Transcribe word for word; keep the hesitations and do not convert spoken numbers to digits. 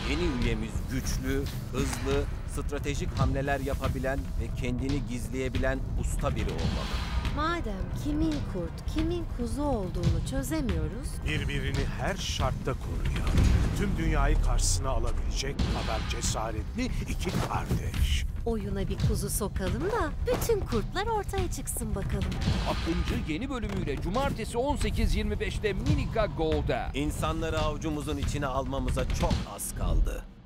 Yeni üyemiz güçlü, hızlı, stratejik hamleler yapabilen ve kendini gizleyebilen usta biri olmalı. Madem kimin kurt, kimin kuzu olduğunu çözemiyoruz, Birbirini her şartta koruyan, tüm dünyayı karşısına alabilecek kadar cesaretli iki kardeş. oyuna bir kuzu sokalım da bütün kurtlar ortaya çıksın bakalım. altıncı yeni bölümüyle Cumartesi on sekiz yirmi beşte Minika Go'da. İnsanları avucumuzun içine almamıza çok az kaldı.